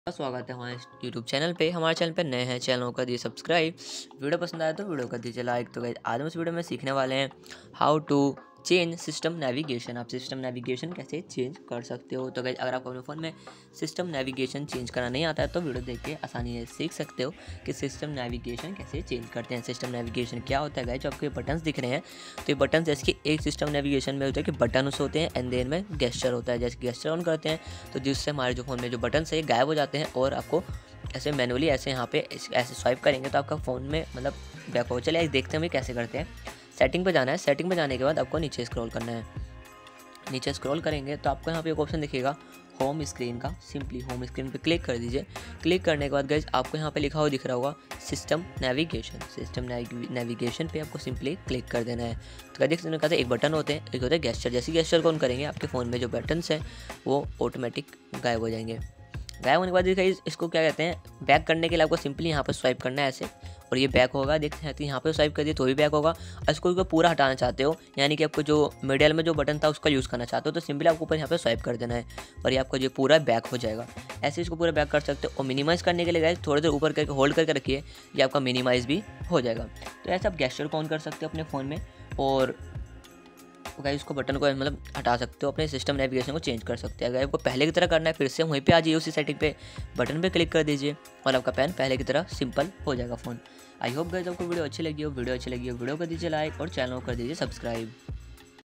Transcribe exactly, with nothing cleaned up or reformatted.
स्वागत है हमारे यूट्यूब चैनल पे। हमारे चैनल पे नए हैं, चैनल कर दिए सब्सक्राइब। वीडियो पसंद आया तो वीडियो कर दीजिए लाइक। तो गाइस आज हम इस वीडियो में सीखने वाले हैं how to change system navigation. आप सिस्टम नेविगेशन कैसे चेंज कर सकते हो। तो गाइस अगर आपको अपने फ़ोन में सिस्टम नेविगेशन चेंज करना नहीं आता है तो वीडियो देख के आसानी से सीख सकते हो कि सिस्टम नेविगेशन कैसे चेंज करते हैं। सिस्टम नेविगेशन क्या होता है गाइस, जो आपको ये बटन्स दिख रहे हैं तो ये बटन्स जैसे कि एक सिस्टम नेविगेशन में होता है कि बटन होते हैं एंड देन में गेस्चर होता है। जैसे गेस्चर ऑन करते हैं तो जिससे हमारे जो फ़ोन में जो बटन है ये गायब हो जाते हैं और आपको ऐसे मैनुअली ऐसे यहाँ पे ऐसे स्वाइप करेंगे तो आपका फ़ोन में मतलब बैक हो। चलिए देखते हैं हम कैसे करते हैं। सेटिंग पे जाना है। सेटिंग पे जाने के बाद आपको नीचे स्क्रॉल करना है। नीचे स्क्रॉल करेंगे तो आपको यहाँ पे एक ऑप्शन दिखेगा होम स्क्रीन का। सिंपली होम स्क्रीन पे क्लिक कर दीजिए। क्लिक करने के बाद गाइस आपको यहाँ पे लिखा हुआ दिख रहा होगा सिस्टम नेविगेशन। सिस्टम नेविगेशन पे आपको सिंपली क्लिक कर देना है। तो देख सकते हैं एक बटन होते हैं, एक होता है गेस्चर। जैसे गेस्चर को ऑन करेंगे आपके फ़ोन में जो बटन्स हैं वो ऑटोमेटिक गायब हो जाएंगे। गायब होने के बाद देखिए इसको क्या कहते हैं, बैक करने के लिए आपको सिंपली यहाँ पर स्वाइप करना है ऐसे और ये बैक होगा। देखते हैं यहाँ पे स्वाइप कर दिए तो भी बैक होगा। और इसको को पूरा हटाना चाहते हो यानी कि आपको जो मिडिल में जो बटन था उसका यूज़ करना चाहते हो तो सिंपली आपको ऊपर यहाँ पे स्वाइप कर देना है और ये आपका जो पूरा बैक हो जाएगा। ऐसे इसको पूरा बैक कर सकते हो। और मिनिमाइज़ करने के लिए गाइस थोड़ी देर ऊपर करके होल्ड करके रखिए, ये आपका मिनिमाइज़ भी हो जाएगा। तो ऐसे आप गेस्चर को ऑन कर सकते हो अपने फ़ोन में और गाइस उसको बटन को मतलब हटा सकते हो, अपने सिस्टम नेविगेशन को चेंज कर सकते हैं। अगर आपको पहले की तरह करना है फिर से वहीं पे आ जाइए, उसी सेटिंग पे बटन पे क्लिक कर दीजिए और आपका पेन पहले की तरह सिंपल हो जाएगा फ़ोन। आई होप गाइस आपको वीडियो अच्छी लगी हो। वीडियो अच्छी लगी हो वीडियो कर दीजिए लाइक और चैनल को कर दीजिए सब्सक्राइब।